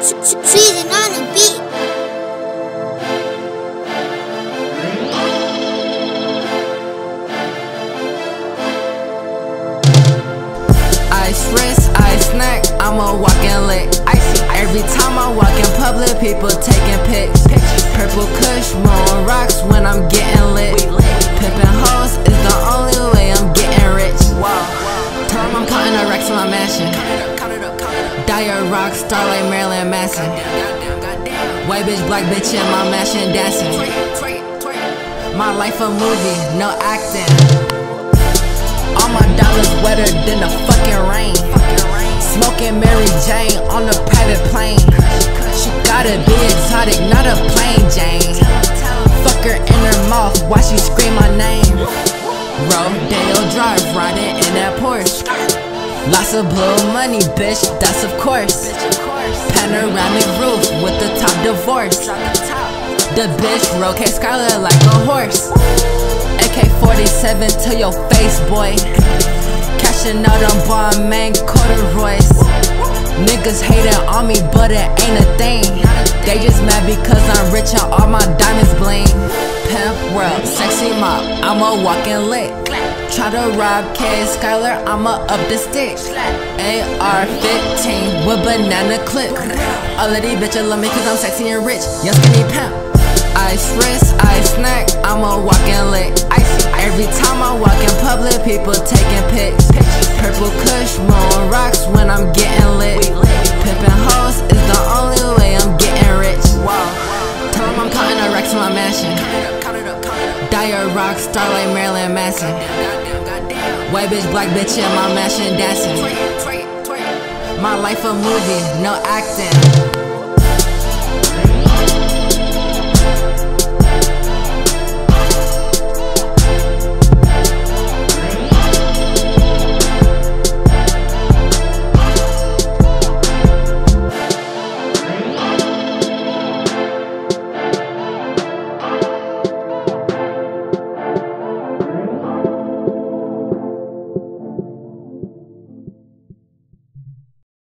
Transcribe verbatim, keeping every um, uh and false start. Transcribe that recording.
Season on the beat. Ice wrist, ice neck, I'm a walking lick. Icy. Every time I walk in public, people taking pics. Purple kush, rolling rocks when I'm getting lit. Pimpin' hoes is the only way I'm getting rich. Tell 'em I'm counting the racks in my mansion. Dire rock, Starlight, Marilyn Manson. White bitch, black bitch in my mansion dancing. My life a movie, no acting. All my dollars wetter than the fucking rain. Smoking Mary Jane on a private plane. She gotta be exotic, not a plain Jane. Fuck her in her mouth while she scream my name. Rodeo Drive, riding in that Porsche. Lots of blue money, bitch, that's of course. Panoramic roof with the top divorce. The bitch rotate Scarlet like a horse. A K forty-seven to your face, boy. Cashing out on Balmain corduroys. Niggas hating on me, but it ain't a thing. They just mad because I'm rich and all my diamonds bling. Pimp world, sexy mop, I'm a walking lick. Try to rob K Skylar, I'ma up the stick. A R fifteen with banana clip. All of these bitches love me cause I'm sexy and rich. Young skinny pimp. Ice wrist, ice neck, I'm a walking lick. Icy. Every time I walk in public, people taking pics. Purple kush, rolling rocks when I'm getting lit. Pimpin' hoes is the only way I'm getting rich. Tell 'em I'm counting the racks in my mansion. Dire rock, Starlight, Marilyn Manson. White bitch, black bitch in my mansion dancing. My life a movie, no acting.